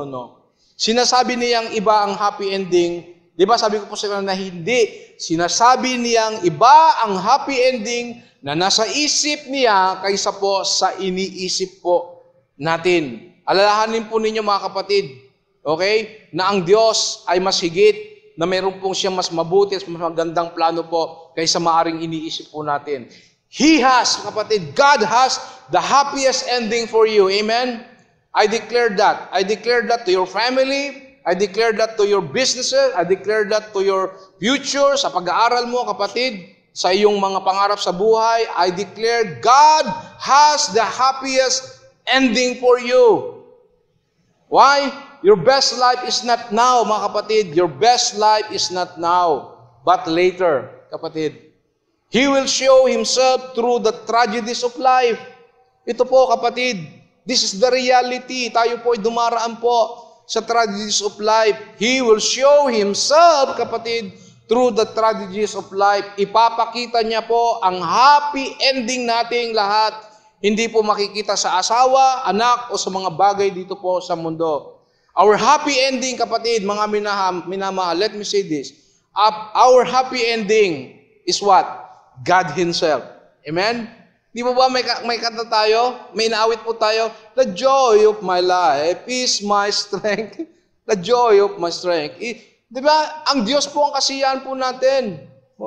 Sinasabi niyang iba ang happy ending. Di ba sabi ko po sa inyo na hindi. Sinasabi niyang iba ang happy ending na nasa isip niya kaysa po sa iniisip po natin. Alalahanin po ninyo, mga kapatid, okay, na ang Diyos ay mas higit, na mayroon pong siya mas mabuti at mas magandang plano po kaysa maaring iniisip po natin. He has, kapatid, God has the happiest ending for you. Amen? I declare that. I declare that to your family. I declare that to your businesses. I declare that to your future, sa pag-aaral mo, kapatid, sa iyong mga pangarap sa buhay. I declare God has the happiest ending for you. Why? Your best life is not now, mga kapatid. Your best life is not now, but later, kapatid. He will show Himself through the tragedies of life. Ito po, kapatid, this is the reality. Tayo po ay dumaraan po sa tragedies of life. He will show Himself, kapatid, through the tragedies of life. Ipapakita niya po ang happy ending nating lahat. Hindi po makikita sa asawa, anak, o sa mga bagay dito po sa mundo. Our happy ending, kapatid, mga minamahal, let me say this. Our happy ending is what? God Himself. Amen? Di ba may kanta tayo? May inaawit po tayo. The joy of my life is my strength. The joy of my strength. Di ba? Ang Diyos po ang kasiyahan po natin.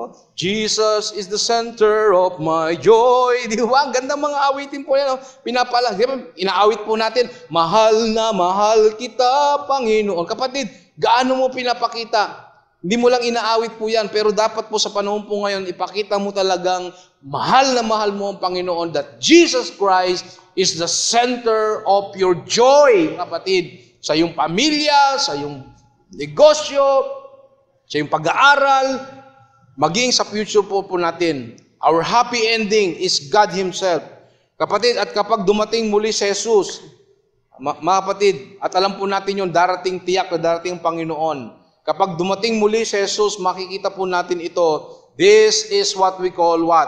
Jesus is the center of my joy. Di ba? Ang ganda mga awitin po yan. Pinapala. Di ba? Inaawit po natin, mahal na mahal kita, Panginoon. Kapatid, gaano mo pinapakita? Hindi mo lang inaawit po yan, pero dapat po sa panahon po ngayon, ipakita mo talagang mahal na mahal mo ang Panginoon, that Jesus Christ is the center of your joy, kapatid. Sa iyong pamilya, sa iyong negosyo, sa iyong pag-aaral, maging sa future po natin. Our happy ending is God Himself. Kapatid, at kapag dumating muli si Jesus, mga kapatid, at alam po natin yung darating tiyak na darating ang Panginoon. Kapag dumating muli si Jesus, makikita po natin ito. This is what we call what?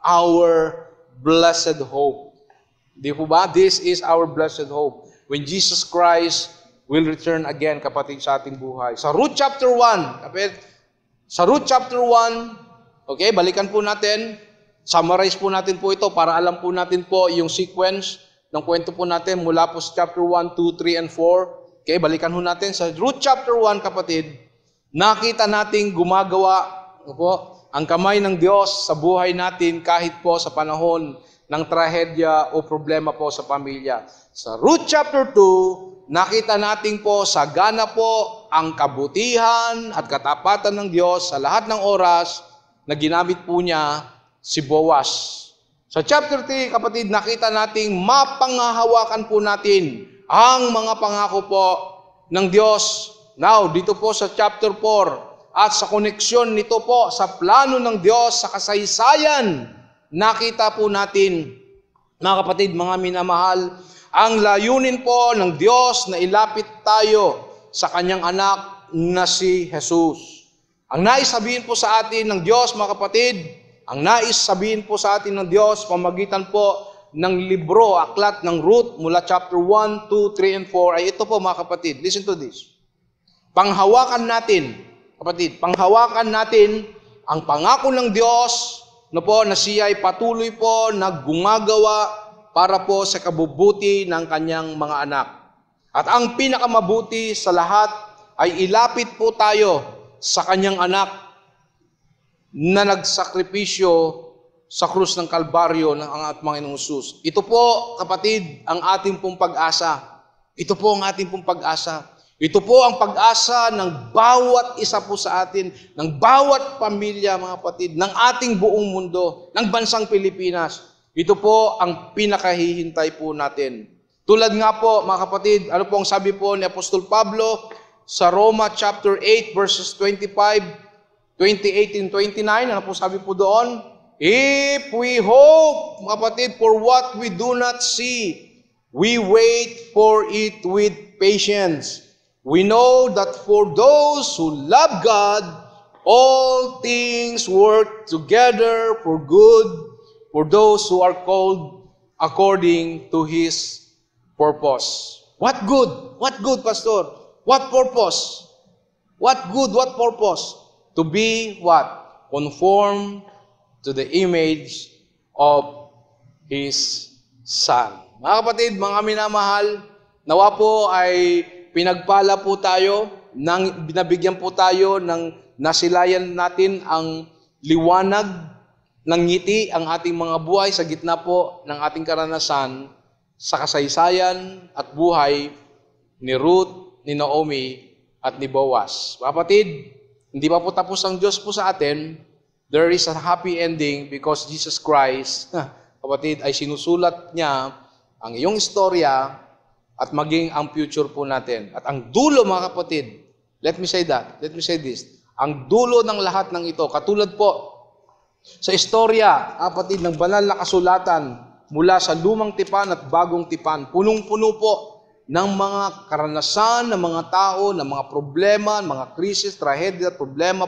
Our blessed hope. Di po ba? This is our blessed hope. When Jesus Christ will return again, kapatid, sa ating buhay. Sa Ruth chapter 1, kapatid, sa Ruth chapter 1, okay, balikan po natin. Summarize po natin po ito para alam po natin po yung sequence ng kwento po natin mula po sa chapter 1, 2, 3, and 4. Okay, balikan ho natin. Sa Ruth chapter 1, kapatid, nakita nating gumagawa po, ang kamay ng Diyos sa buhay natin kahit po sa panahon ng trahedya o problema po sa pamilya. Sa Ruth chapter 2, nakita natin po sagana po ang kabutihan at katapatan ng Diyos sa lahat ng oras na ginamit po niya si Boaz. Sa chapter 3, kapatid, nakita nating mapanghahawakan po natin ang mga pangako po ng Diyos. Now, dito po sa chapter 4, at sa koneksyon nito po sa plano ng Diyos, sa kasaysayan, nakita po natin, mga kapatid, mga minamahal, ang layunin po ng Diyos na ilapit tayo sa Kanyang anak na si Jesus. Ang nais sabihin po sa atin ng Diyos, mga kapatid, ang nais sabihin po sa atin ng Diyos, pamagitan po ng libro, aklat ng Ruth, mula chapter 1, 2, 3, and 4, ay ito po mga kapatid. Listen to this. Panghawakan natin, kapatid, panghawakan natin ang pangako ng Diyos na siya ay patuloy po na gumagawa para po sa kabubuti ng kanyang mga anak. At ang pinakamabuti sa lahat ay ilapit po tayo sa kanyang anak na nagsakripisyo sa krus ng Kalbaryo ng ang ating Panginoong Hesus. Ito po, kapatid, ang ating pong pag-asa. Ito po ang ating pong pag-asa. Ito po ang pag-asa ng bawat isa po sa atin, ng bawat pamilya, mga kapatid, ng ating buong mundo, ng bansang Pilipinas. Ito po ang pinakahihintay po natin. Tulad nga po, mga kapatid, ano po ang sabi po ni Apostol Pablo sa Roma chapter 8, verses 25, 28 and 29, ano po sabi po doon? If we hope, mga kapatid, for what we do not see, we wait for it with patience. We know that for those who love God, all things work together for good, for those who are called according to His purpose. What good? What good, Pastor? What purpose? What good? What purpose? To be what? Conformed to the image of His Son. Mga kapatid, mga minamahal, nawa po ay pinagpala po tayo, binabigyan po tayo ng nasilayan natin ang liwanag ng ngiti ang ating mga buhay sa gitna po ng ating karanasan sa kasaysayan at buhay ni Ruth, ni Naomi, at ni Boaz. Mga kapatid, hindi pa po tapos ang Diyos po sa atin. There is a happy ending because Jesus Christ, kapatid, ay sinusulat niya ang iyong istorya at maging ang future po natin. At ang dulo, mga kapatid, let me say this, ang dulo ng lahat ng ito, katulad po sa istorya, kapatid, ng banal na kasulatan mula sa lumang tipan at bagong tipan, punong-puno po ng mga karanasan ng mga tao, ng mga problema, mga krisis, trahedya, problema.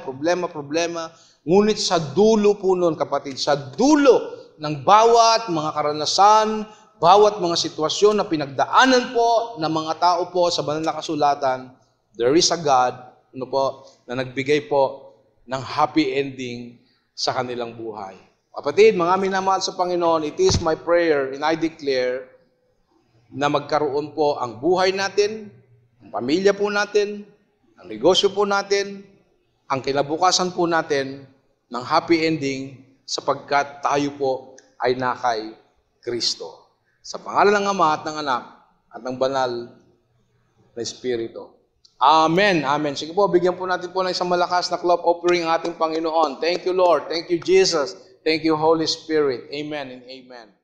Ngunit sa dulo po nun, kapatid, sa dulo ng bawat mga karanasan, bawat mga sitwasyon na pinagdaanan po ng mga tao po sa banal na kasulatan, there is a God na nagbigay po ng happy ending sa kanilang buhay. Kapatid, mga minamahal sa Panginoon, it is my prayer and I declare na magkaroon po ang buhay natin, ang pamilya po natin, ang negosyo po natin, ang kinabukasan po natin ng happy ending sapagkat tayo po ay nakay Kristo. Sa pangalan ng Ama at ng Anak at ng Banal na Espiritu. Amen. Amen. Sige po, bigyan po natin po ng isang malakas na clap offering ang ating Panginoon. Thank you, Lord. Thank you, Jesus. Thank you, Holy Spirit. Amen and amen.